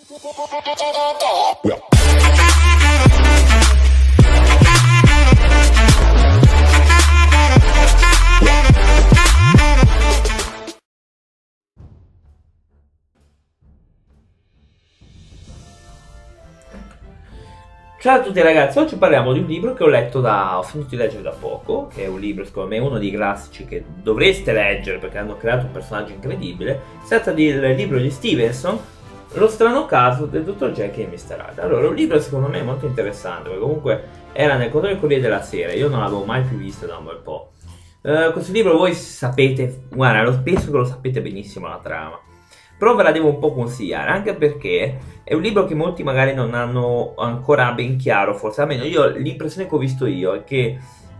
Ciao a tutti ragazzi, oggi parliamo di un libro che ho finito di leggere da poco, che è un libro secondo me uno dei classici che dovreste leggere perché hanno creato un personaggio incredibile. Si tratta del libro di Stevenson, Lo strano caso del dottor Jekyll e Mr. Hyde. Allora, è un libro secondo me molto interessante perché comunque era nel conto del Corriere della Sera, io non l'avevo mai più visto da un bel po'. Questo libro voi sapete, guarda, penso che lo sapete benissimo la trama. Però ve la devo un po' consigliare, anche perché è un libro che molti magari non hanno ancora ben chiaro, forse almeno l'impressione che ho visto io è che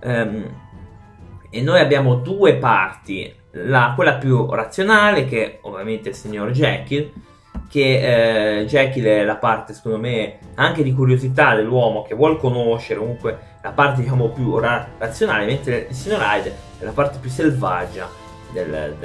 e noi abbiamo due parti, quella più razionale che ovviamente è il signor Jekyll, che Jekyll è la parte secondo me anche di curiosità dell'uomo che vuol conoscere, comunque la parte diciamo più razionale, mentre il signor Hyde è la parte più selvaggia del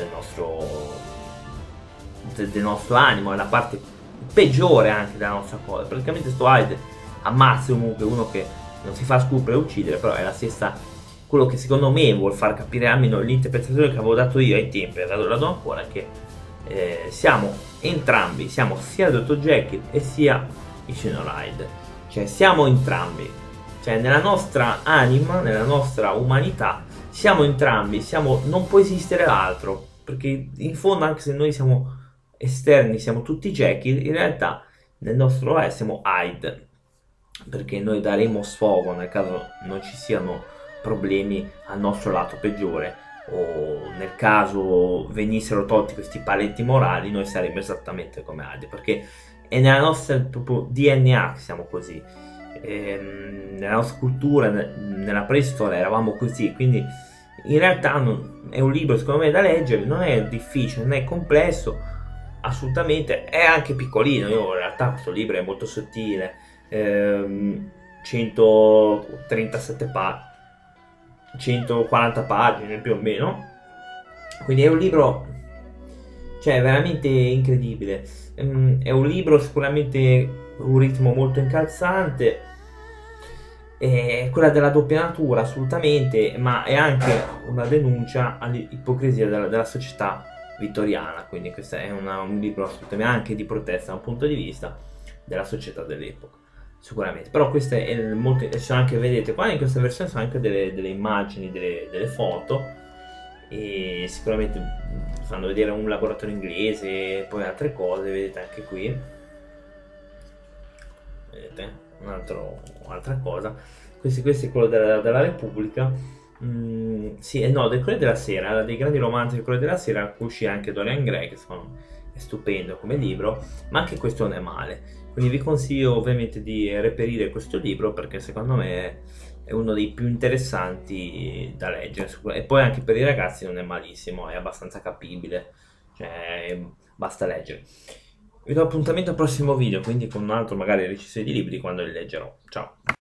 nostro animo, è la parte peggiore anche della nostra cosa. Praticamente sto Hyde ammazza comunque uno che non si fa scrupoli a uccidere, però è la stessa, quello che secondo me vuol far capire, almeno l'interpretazione che avevo dato io ai tempi, la do ancora, che siamo entrambi, siamo sia il dottor Jekyll e sia il signor Hyde, cioè siamo entrambi, cioè nella nostra anima, nella nostra umanità siamo entrambi, non può esistere l'altro, perché in fondo anche se noi siamo esterni, siamo tutti Jekyll, in realtà nel nostro siamo Hyde, perché noi daremo sfogo nel caso non ci siano problemi al nostro lato peggiore, o nel caso venissero tolti questi paletti morali noi saremmo esattamente come Hyde, perché è nella nostra proprio DNA che siamo così, nella nostra cultura, nella preistoria eravamo così, quindi in realtà è un libro secondo me da leggere, non è difficile, non è complesso assolutamente, è anche piccolino. Io in realtà questo libro è molto sottile, 137 pagine, 140 pagine più o meno, quindi è un libro, cioè veramente incredibile. È un libro sicuramente un ritmo molto incalzante, quella della doppia natura assolutamente, ma è anche una denuncia all'ipocrisia della società vittoriana, quindi questo è un libro assolutamente anche di protesta da un punto di vista della società dell'epoca, sicuramente. Però questo è molto, sono anche, vedete qua in questa versione sono anche delle immagini, delle foto, e sicuramente fanno vedere un laboratorio inglese e poi altre cose, vedete anche qui, vedete un'altra cosa. Questo è quello della Repubblica. Sì, no, del Corriere della Sera, dei grandi romanzi del Corriere della Sera, a cui uscì anche Dorian Gray, che secondo me è stupendo come libro, ma anche questo non è male. Quindi vi consiglio ovviamente di reperire questo libro perché secondo me è uno dei più interessanti da leggere, e poi anche per i ragazzi non è malissimo, è abbastanza capibile, cioè basta leggere. Vi do appuntamento al prossimo video, quindi con un altro magari recensione di libri quando li leggerò. Ciao!